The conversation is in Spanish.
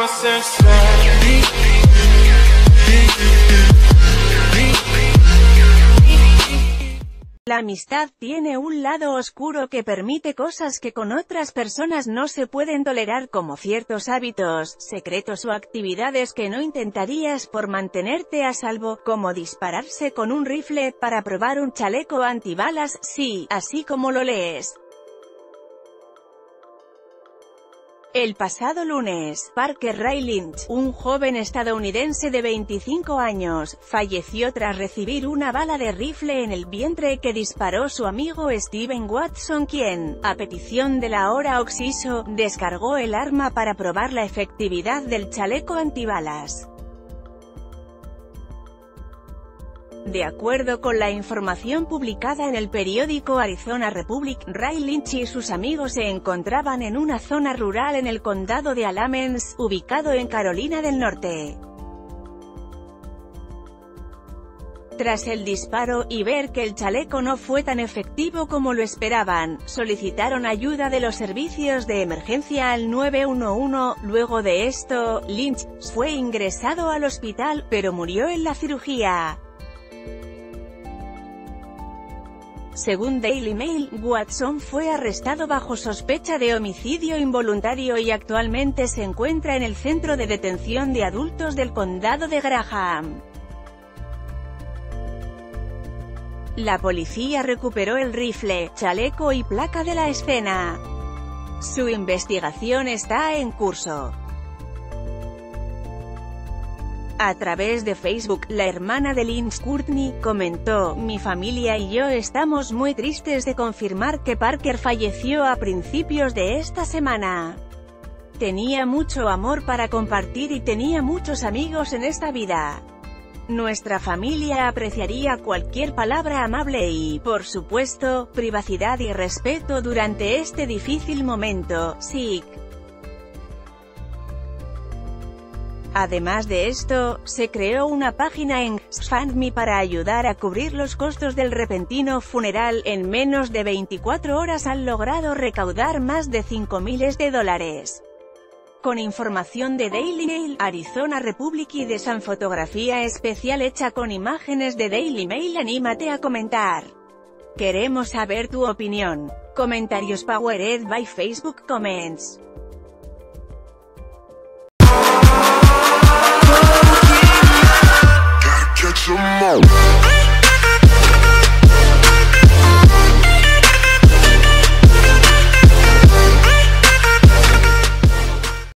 La amistad tiene un lado oscuro que permite cosas que con otras personas no se pueden tolerar, como ciertos hábitos, secretos o actividades que no intentarías por mantenerte a salvo, como dispararse con un rifle para probar un chaleco antibalas, sí, así como lo lees. El pasado lunes, Parker Ray Lynch, un joven estadounidense de 25 años, falleció tras recibir una bala de rifle en el vientre que disparó su amigo Steven Watson, quien, a petición de la ahora occiso, descargó el arma para probar la efectividad del chaleco antibalas. De acuerdo con la información publicada en el periódico Arizona Republic, Ray Lynch y sus amigos se encontraban en una zona rural en el condado de Alamance, ubicado en Carolina del Norte. Tras el disparo, y ver que el chaleco no fue tan efectivo como lo esperaban, solicitaron ayuda de los servicios de emergencia al 911. Luego de esto, Lynch fue ingresado al hospital, pero murió en la cirugía. Según Daily Mail, Watson fue arrestado bajo sospecha de homicidio involuntario y actualmente se encuentra en el centro de detención de adultos del condado de Graham. La policía recuperó el rifle, chaleco y placa de la escena. Su investigación está en curso. A través de Facebook, la hermana de Lynch, Courtney, comentó: "Mi familia y yo estamos muy tristes de confirmar que Parker falleció a principios de esta semana. Tenía mucho amor para compartir y tenía muchos amigos en esta vida. Nuestra familia apreciaría cualquier palabra amable y, por supuesto, privacidad y respeto durante este difícil momento. Sick". Además de esto, se creó una página en GoFundMe para ayudar a cubrir los costos del repentino funeral. En menos de 24 horas han logrado recaudar más de $5.000. Con información de Daily Mail, Arizona Republic y de Sun, fotografía especial hecha con imágenes de Daily Mail. Anímate a comentar. Queremos saber tu opinión. Comentarios powered by Facebook Comments.